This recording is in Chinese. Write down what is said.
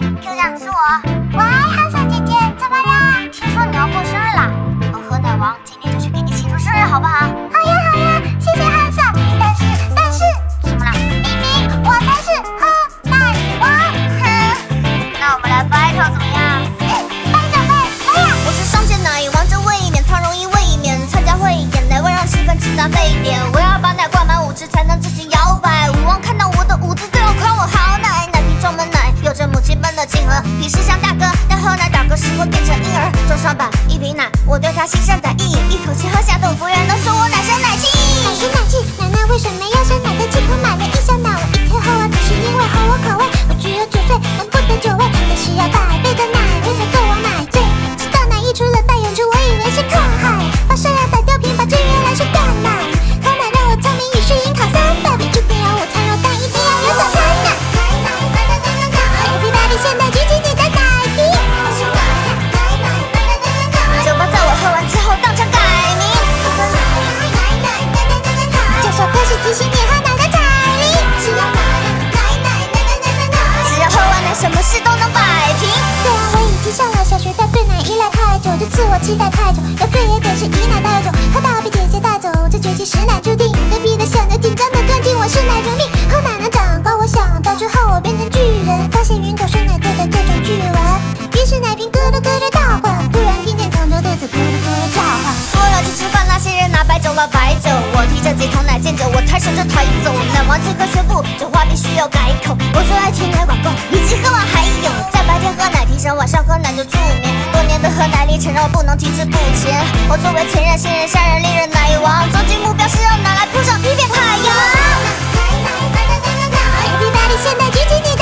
Q 酱是我。喂，汉莎姐姐，怎么啦？听说你要过生日啦？和奶王今天就去给你庆祝生日，好不好？好呀好呀，谢谢汉莎。但是，怎么啦？明明我才是喝奶王。那我们来 battle 怎么样？battle 来呀！ 我是上线奶王，这卫冕汤容易卫冕，参加汇演奶味让气氛自然沸点。我要把奶灌满5支才能自行摇摆。武王看到我的舞姿都要夸我好奶，奶瓶装满奶，有着母亲般的亲和。平时像大哥，但喝奶打嗝时会变成婴儿。装上版1瓶奶，我对它心生歹意，一口气喝下肚，服务员都说我奶声奶气。 奶声奶气，奶奶为什么要生奶的鸡婆买了1箱奶？我一天喝完只是因为合我口味。我只有9岁，能不得9位，但是要100倍的奶味才够我买醉。直到奶溢出了大眼珠，我以为是靠海，把山药打掉瓶，把这原来是断奶。喝奶让我聪明，与是银考300倍，一定要我餐肉，但一定要有早餐奶。Everybody 现在举起你的奶瓶， 酒吧在我喝完之后当场改名， 这首歌是提醒你喝奶的彩铃。 只要喝完奶，什么事都能摆平。 虽然我已经上了小学，但对奶依赖太久，就自我期待太久，要醉也得是以奶代酒，喝到被姐姐带走，这绝技实乃注定。隔壁的小妞紧张的断定我是奶如命，喝奶能长高，我想到之后我变成巨人，发现云朵是奶做的各种巨文，于是奶瓶咕噜咕噜倒换，突然听见空中兔子咕噜咕噜叫唤。 过了去吃饭，那些人拿白酒了白酒，我提着几桶奶见酒，我抬手就抬走。奶王这个宣布，这话必须要改口。我最爱听奶广告，以及喝完还有，在白天喝奶提神，晚上喝奶就助眠。多年的喝奶历程让我不能停滞不前。我作为前任、现任、下任、历任奶王，终极目标是让奶来铺上一片海洋。 Everybody 现在举起你的